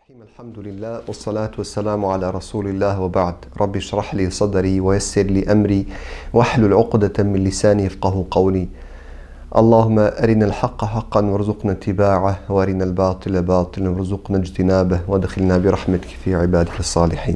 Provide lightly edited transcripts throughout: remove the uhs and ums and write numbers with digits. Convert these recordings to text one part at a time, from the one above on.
الرحيم الحمد لله والصلاة والسلام على رسول الله وبعد رب اشرح لي صدري ويسر لي أمري واحلل عقدة من لساني يفقه قولي اللهم أرنا الحق حقا وارزقنا اتباعه وأرنا الباطل باطلا وارزقنا اجتنابه وادخلنا برحمتك في عبادك الصالحين.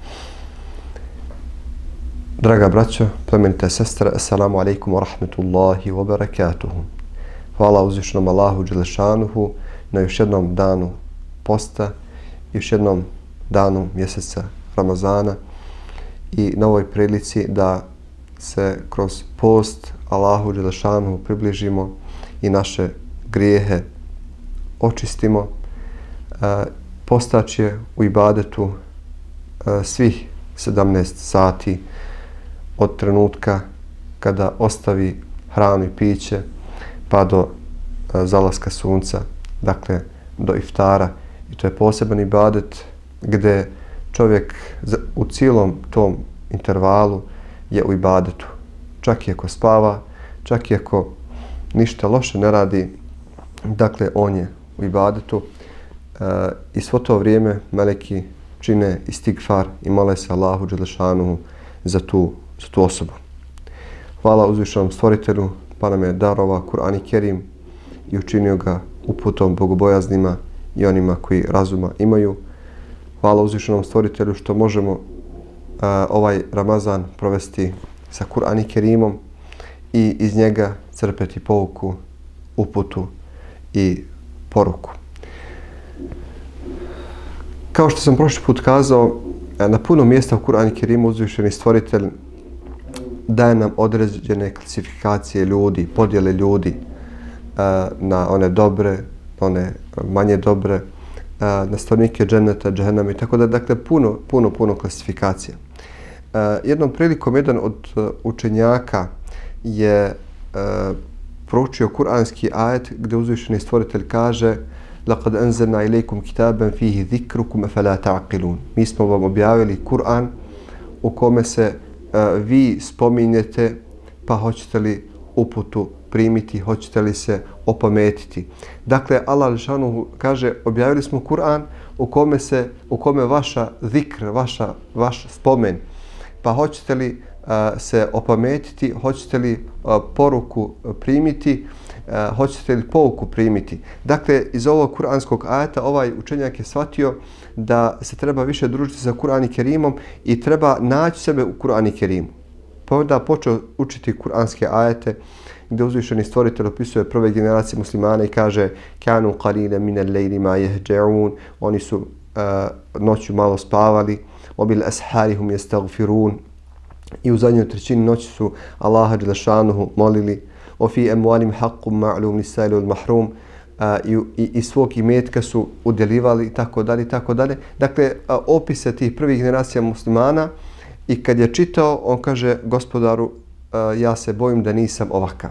Draga braćo, plemenite sestre, assalamu alaikum wa rahmetullahi wa barakatuhu. Hvala uzvišenom Allahu Đelešanuhu na još jednom danu posta, još jednom danu mjeseca Ramazana i na ovoj prilici da se kroz post Allahu Đelešanuhu približimo i naše grijehe očistimo. Postać je u ibadetu svih 17 sati od trenutka kada ostavi hranu i piće pa do zalaska sunca, dakle do iftara. I to je poseban ibadet gdje čovjek u cijelom tom intervalu je u ibadetu. Čak i ako spava, čak i ako ništa loše ne radi, dakle on je u ibadetu. I svo to vrijeme meleki čine istigfar i mole se Allahu Đelešanuhu za tu osobu. Hvala uzvišenom stvoritelju, pa nam je darova Kur'an i Kerim i učinio ga uputom bogobojaznima i onima koji razuma imaju. Hvala uzvišenom stvoritelju što možemo ovaj Ramazan provesti sa Kur'an i Kerimom i iz njega crpeti pouku, uputu i poruku. Kao što sam prošli put kazao, na puno mjesta u Kur'an i Kerimu uzvišeni stvoritelj daje nam određene klasifikacije ljudi, podjele ljudi na one dobre, one manje dobre, na stanovnike dženeta, džehennama i tako da. Dakle, puno klasifikacija. Jednom prilikom jedan od učenjaka je proučio kuranski ajet gdje uzvišeni stvoritelj kaže لَقَدْ أَنْزَلْنَا إِلَيْكُمْ كِتَابًا فِيهِ ذِكْرُكُمْ أَفَلَا تَعْقِلُونَ. Mi smo vam objavili Kur'an u kome se vi spominjete, pa hoćete li uputu primiti, hoćete li se opametiti. Dakle, Allah Đelešanuhu kaže, objavili smo Kur'an u kome vaša zikr, vaš spomen, pa hoćete li se opametiti, hoćete li poruku primiti, hoćete li pouku primiti. Dakle, iz ovog kuranskog ajeta ovaj učenjak je shvatio da se treba više družiti sa Kur'an i Kerimom i treba naći sebe u Kur'an i Kerimu. Pa onda počeo učiti kuranske ajete gdje uzvišeni stvoritelj opisuje prve generacije muslimana i kaže kanu qalila min al-layli ma yahja'un, oni su noću malo spavali, wa bil ashari hum yastaghfirun, i u zadnjoj trećini noći su Allaha Đelešanuhu molili, wa fi amwalihim haqqun ma'lum lis-sa'ili wal mahrum, i svog imetka su udjeljivali i tako dalje. Dakle, opise tih prvih generacija muslimana, i kad je čitao, on kaže, gospodaru, ja se bojim da nisam ovakav,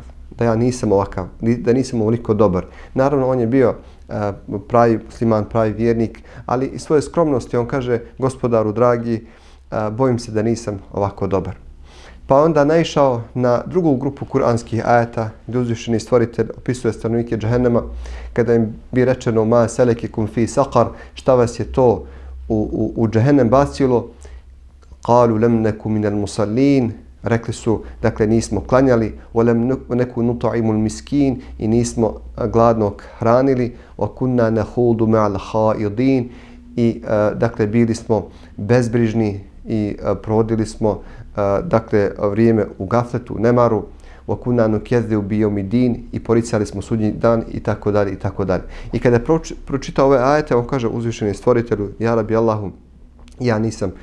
da nisam ovoliko dobar. Naravno, on je bio pravi musliman, pravi vjernik, ali i svoje skromnosti on kaže, gospodaru dragi, bojim se da nisam ovako dobar. Pa onda naišao na drugu grupu kuranskih ajeta gdje uzvišeni stvoritelj opisuje stanovnike džehennema kada im bi rečeno ma selekikum fi saqar, šta vas je to u džehennem bacilo, qalu lam naku minal musallin, rekli su, dakle, nismo klanjali, wa lam naku nut'imul miskin, i nismo gladnog hranili, wa kunna nahudu ma'al khaidin, i dakle bili smo bezbrižni i provodili smo dakle vrijeme u gafletu, nemaru, wa kunna nukezzibu bi yawmiddin, i poricali smo sudnji dan i tako dalje. I kada je pročitao ove ajete, on kaže uzvišeni stvoritelju, ja Rabbi Allahu, ja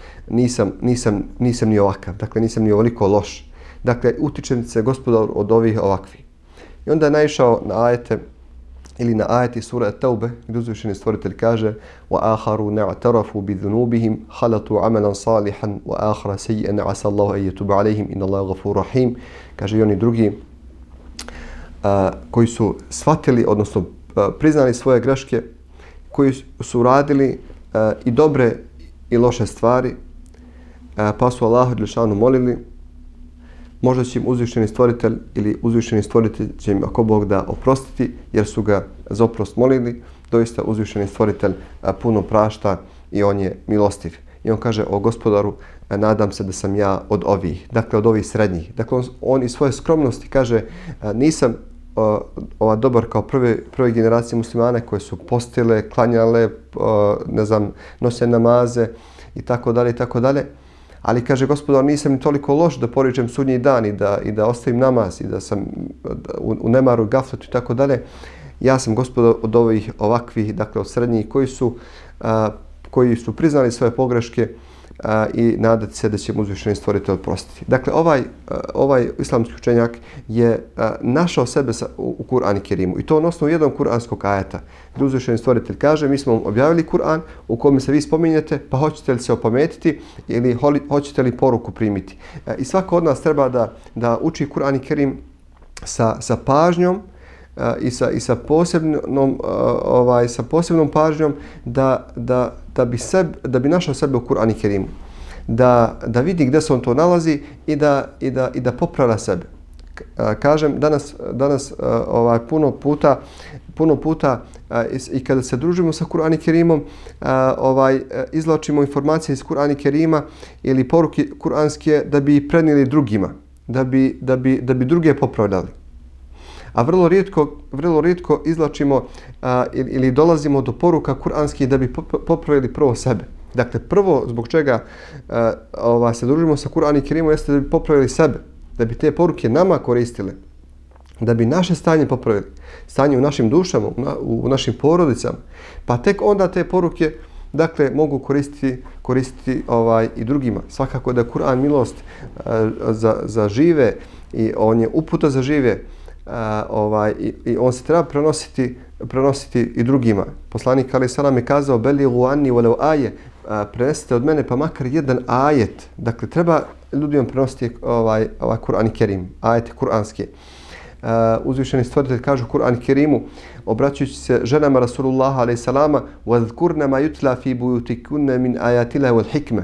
nisam ni ovakav, dakle nisam ni ovoliko loš. Dakle, utičem se gospodaru od ovih ovakvih. I onda je naišao na ajete ili na ajeti sura At-Taube gdje uzvišeni stvoritelj kaže وَآخَرُونَ اعْتَرَفُوا بِذُنُوبِهِمْ خَلَطُوا عَمَلًا صَالِحًا وَآخَرَ سَيِّئًا عَسَى اللَّهُ أَن يَتُوبَ عَلَيْهِمْ إِنَّ اللَّهَ غَفُورٌ رَحِيمٌ. Kaže i oni drugi koji su shvatili, odnosno priznali svoje greške, koji su radili i dobre i loše stvari, pa su Allahu Đelešanu molili, možda će im uzvišeni stvoritelj ili uzvišeni stvoritelj će im ako Bog da oprostiti jer su ga za oprost molili, doista uzvišeni stvoritelj puno prašta i on je milostiv. I on kaže, o Gospodaru, nadam se da sam ja od ovih, dakle od ovih srednjih. Dakle, on iz svoje skromnosti kaže, nisam dobar kao prve generacije muslimane koje su postile, klanjale, ne znam, nose namaze i tako dalje i tako dalje. Ali kaže, Gospodar, nisam ni toliko loš da poričem sudnji dan i da ostavim namaz i da sam u nemaru, gafletu i tako dalje. Ja sam, Gospodar, od ovih ovakvih, dakle od srednjih koji su priznali svoje pogreške i nadati se da će mu uzvišeni stvoritelj oprostiti. Dakle, ovaj islamski učenjak je našao sebe u Kur'anu Kerimu i to na osnovu jednog kuranskog ajeta. Gdje uzvišeni stvoritelj kaže, mi smo vam objavili Kur'an u kome se vi spominjete, pa hoćete li se opametiti ili hoćete li poruku primiti. I svako od nas treba da uči Kur'an Kerim sa pažnjom i sa posebnom pažnjom da bi našao sebe u Kur'anu Kerimu, da vidi gdje se on to nalazi i da popravlja sebe. Kažem, danas puno puta i kada se družimo sa Kur'anom Kerimom, izvlačimo informacije iz Kur'ana Kerima ili poruke kuranske da bi prenijeli drugima, da bi druge popravljali. A vrlo rijetko izvlačimo ili dolazimo do poruka kuranskih da bi popravili prvo sebe. Dakle, prvo zbog čega se družimo sa Kur'anom Kerimom jeste da bi popravili sebe, da bi te poruke nama koristile, da bi naše stanje popravili, stanje u našim dušama, u našim porodicama, pa tek onda te poruke dakle mogu koristiti i drugima. Svakako da je Kur'an milost za žive i on je uputa za žive. I on se treba prenositi i drugima. Poslanik alejhi selam je kazao belighu anni walau aje, prenesite od mene pa makar jedan ajet. Dakle, treba ljudima prenositi ovaj Kur'an Kerim, ajete kuranske. Uzvišeni stvoritelj kaže u Kur'an Kerimu, obraćajući se ženama Rasulullaha alejhi selama, وَذْكُرْنَ مَا يُتْلَى فِي بُيُوتِكُنَّ مِنْ آيَاتِ اللَّهِ وَالْحِكْمَةِ.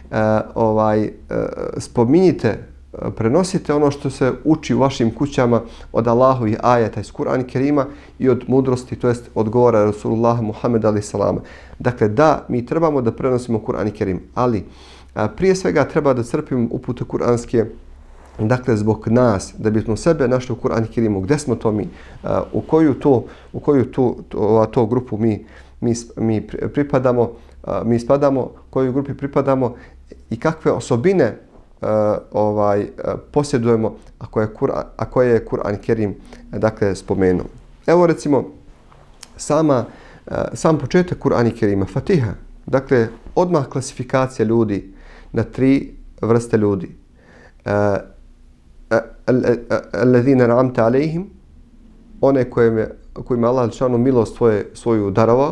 Spominjite, prenosite ono što se uči u vašim kućama od Allahovih ajeta iz Kur'ana Kerima i od mudrosti, to jest od govora Rasulullaha Muhammeda alejhi selama. Dakle, da, mi trebamo da prenosimo Kur'an Kerim, ali prije svega treba da crpimo upute kuranske, dakle, zbog nas, da bismo sebe našli u Kur'anu Kerimu, gdje smo to mi, u koju to grupu mi pripadamo, mi spadamo, koju grupi pripadamo i kakve osobine posjedujemo, a koje je Kur'an Kerim dakle spomenuo. Evo recimo sam početak Kur'ana Kerima, Fatiha, dakle odmah klasifikacija ljudi na 3 vrste ljudi. Alladhina an'amta alejhim, one kojima Allah dželešanu milost svoju darovao,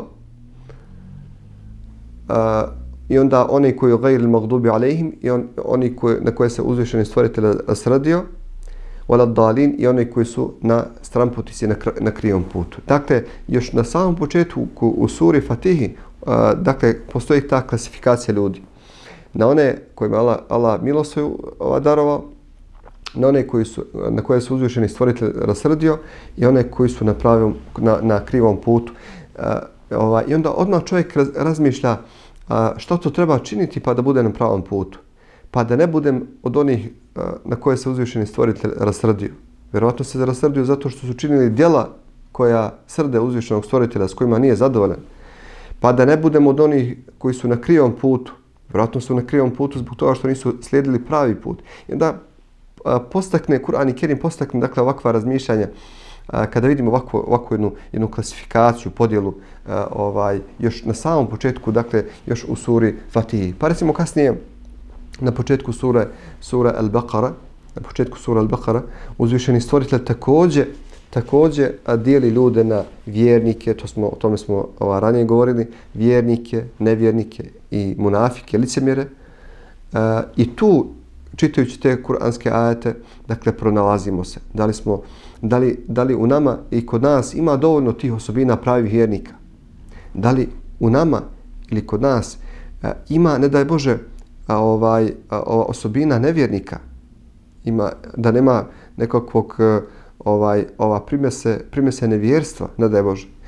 i onda oni koji gajril magdubi alejhim, i oni na koje se uzvišeni stvoritelj rasrdio, wala dalin, i oni koji su na stranputici, na krivom putu. Dakle, još na samom početku u suri Fatihi, dakle, postoji ta klasifikacija ljudi. Na one kojima Allah milost svoju darovao, na one na koje se uzvišeni stvoritelj rasrdio i one koji su na krivom putu. I onda odmah čovjek razmišlja što to treba činiti pa da bude na pravom putu. Pa da ne budem od onih na koje se uzvišeni stvoritelj rasrdio. Vjerovatno se rasrdio zato što su činili djela koja srde uzvišenog stvoritelja s kojima nije zadovoljan. Pa da ne budem od onih koji su na krivom putu. Vjerovatno su na krivom putu zbog toga što nisu slijedili pravi put. I onda Kur'an Kerim postakne dakle ovakva razmišljanja kada vidimo ovakvu jednu klasifikaciju, podjelu još na samom početku, dakle još u suri Fatihi. Pa recimo kasnije na početku sura Al-Baqara, uzvišeni stvoritelj također dijeli ljude na vjernike, o tome smo ranije govorili, vjernike, nevjernike i munafike, licemjere. I tu, čitajući te kuranske ajete, dakle pronalazimo se. Da li u nama i kod nas ima dovoljno tih osobina pravih vjernika? Da li u nama ili kod nas ima, ne daj Bože, osobina nevjernika? Da nema nekakvog primjese nevjerstva, ne daj Bože.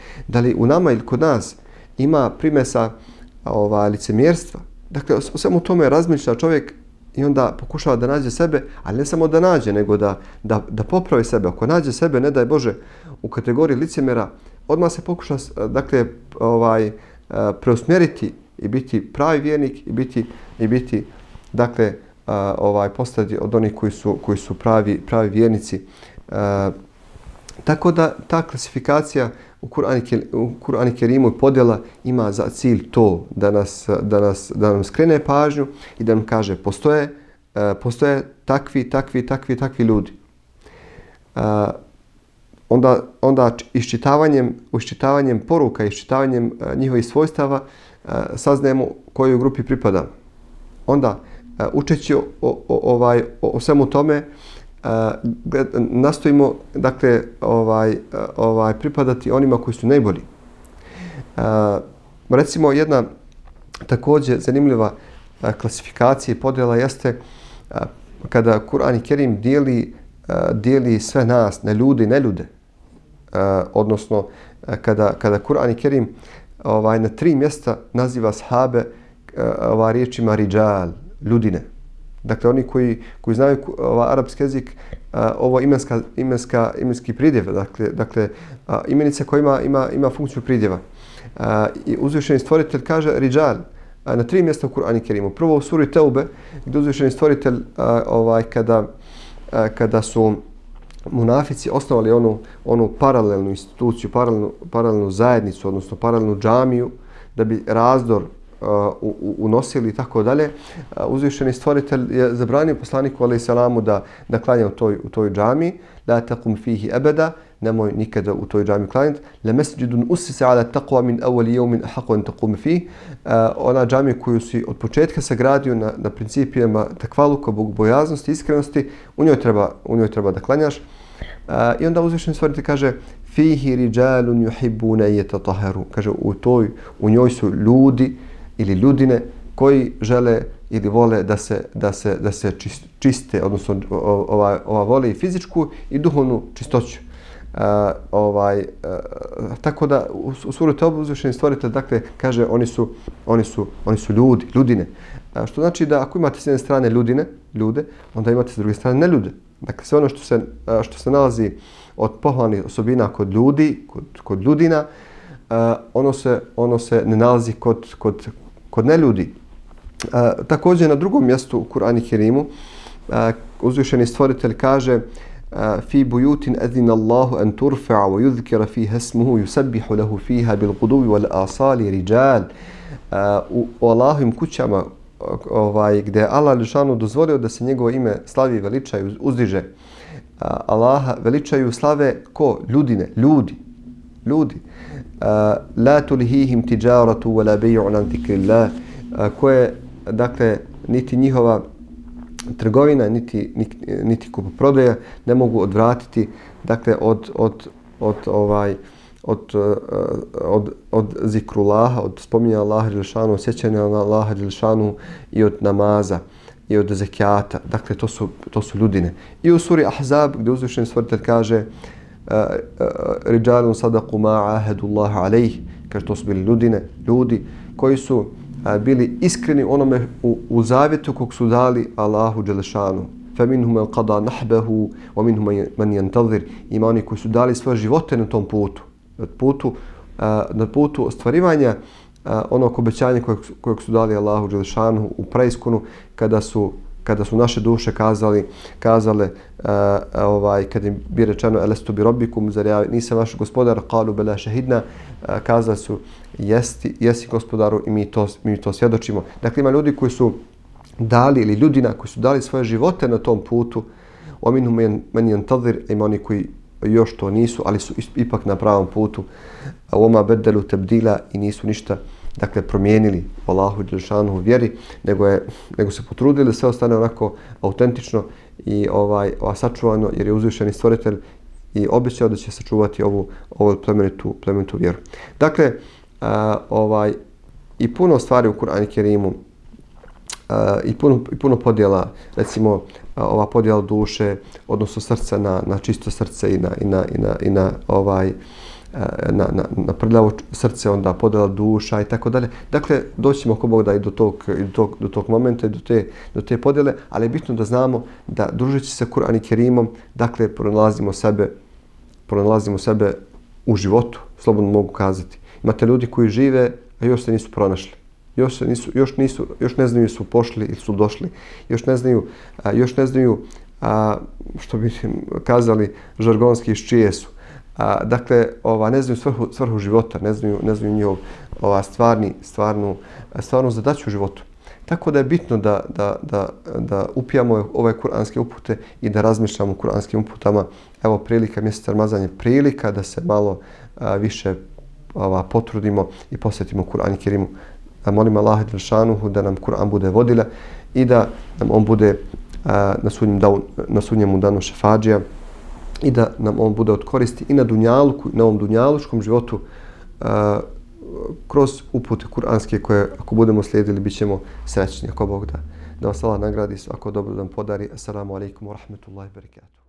Da li u nama ili kod nas ima primesa licemjerstva? Dakle, o svemu tome razmišlja čovjek i onda pokušava da nađe sebe, ali ne samo da nađe, nego da popravi sebe. Ako nađe sebe, ne daj Bože, u kategoriji licemjera, odmah se pokuša dakle, preusmjeriti i biti pravi vjernik i biti dakle, postati od onih koji su pravi vjernici. Tako da ta klasifikacija u Kur'anu Kerimu i podjela ima za cilj to da nam skrene pažnju i da nam kaže postoje takvi ljudi. Onda iščitavanjem poruka, iščitavanjem njihovih svojstava saznajemo kojoj grupi pripada. Onda učeći o svemu tome nastojimo dakle pripadati onima koji su najbolji. Recimo jedna također zanimljiva klasifikacija i podjela jeste kada Kur'an Kerim dijeli sve nas na ljude i neljude. Odnosno kada Kur'an Kerim na 3 mjesta naziva sahabe riječima riđal, ljudine. Dakle, oni koji znaju arapski jezik, ovo imenski pridjev, dakle imenica koja ima funkciju pridjeva. I uzvišeni stvoritelj kaže riđal na 3 mjesta u Kur'anu Kerimu. Prvo u suri Teube, gdje uzvišeni stvoritelj kada su munafici osnovali onu paralelnu instituciju, paralelnu zajednicu, odnosno paralelnu džamiju, da bi razdor unosili i tako dalje. Uzvišeni stvoritelj je zabranio poslaniku alejhi selamu da klanja u toj džamiji. La taqum fihi abada, nemoj nikada u toj džamiji klanjati. La masjidun ussisa ala taqwa min awwal yawmin ahqqu an taqum fihi. Ona džamija koju si od početka sagradio na principima takvaluka, bogobojaznosti, iskrenosti, u njoj treba da klanjaš. I onda uzvišeni stvoritelj kaže fihi rijalun yuhibbuna yatatahharu. Kaže u njoj su ljudi ili ljudine koji žele ili vole da se čiste, odnosno vole i fizičku i duhovnu čistoću. Tako da u suri Teuba uzvišeni stvoritelj dakle kaže oni su ljudi, ljudine. Što znači da ako imate s jedne strane ljude, onda imate s druge strane neljude. Dakle sve ono što se nalazi od pohvalnih osobina kod ljudi, kod ljudina, ono se ne nalazi kod neljudi. Također na drugom mjestu u Kur'anu Kerimu uzvišeni stvoritelj kaže fi buyutin adina Allahu an turfa'a wa yudhkara fiha ismuhu yusabbihu lahu fiha bil ghuduwi wal asali rijal. U Allahovim kućama gdje Allah dželešanu dozvolio da se njegovo ime slavi, veliča i uzdiže. Allaha veličaju, slave ko? Ljudi. La tulhihim tijaratu wala bay'un an zikrillah, koje dakle niti njihova trgovina niti kupoprodaja ne mogu odvratiti dakle od zikrullaha, od spominjanja Allaha dželešanu, sjećanja na Allaha dželešanu i od namaza i od zekijata. Dakle to su ljudine. I u suri Ahzab gdje uzvišeni stvoritelj kaže rijalun sadaqu ma ahadullaha alayhi, kaže to su bili ljudi koji su bili iskreni onome u zavjetu kog su dali Allahu dželešanu. Faminhum man qada nahbahu wa minhum man yantazir. Ima oni koji su dali svoje živote na tom putu, na putu ostvarivanja onog obećanja kojeg su dali Allahu dželešanu u preiskonu kada su naše duše kazale kad im bi rečeno elestu bi robbikum, zar ja nisam vaš gospodar, qalu bela shahidna, kazali su jesi gospodaru i mi to svjedočimo. Dakle ima ljudi koji su dali, ili ljudina koji su dali svoje živote na tom putu, wa minhum man yantazir, ima oni koji još to nisu, ali su ipak na pravom putu. Wama badalu tabdila, i nisu ništa dakle promijenili u Allahu dželešanu vjeri, nego se potrudili da sve ostane onako autentično i sačuvano, jer je uzvišeni stvoritelj i obećao da će sačuvati ovu plemenitu vjeru. Dakle, i puno stvari u Kur'anu Kerimu i puno podjela, recimo ova podjela duše, odnosno srca na čisto srce i na na prljavo srce, onda podjela duša i tako dalje. Dakle, doćemo ako Bog da i do tog momenta i do te podjele, ali je bitno da znamo da družeći se Kur'an i Kerimom, dakle, pronalazimo sebe u životu, slobodno mogu kazati. Imate ljudi koji žive, a još se nisu pronašli. Još ne znaju su pošli ili su došli. Još ne znaju što bi kazali žargonski iz čije su. Dakle, ne znaju svrhu života, ne znaju njihov stvarnu zadaću u životu. Tako da je bitno da upijamo ove kuranske upute i da razmišljamo o kuranskim uputama. Evo prilika, mjesec Ramazan je prilika da se malo više potrudimo i posvetimo Kur'an i Kerimu. Molim Allaha dželšanuhu da nam Kur'an bude vodilja i da nam on bude na sudnjem danu šefadžija i da nam on bude od koristi i na dunjaluku, na ovom dunjaluškom životu kroz upute kuranske koje ako budemo slijedili bit ćemo srećni ako Bog da. Da vas Allah nagradi, ako dobro nam podari. Assalamu alaikum wa rahmatullahi wa barakatuh.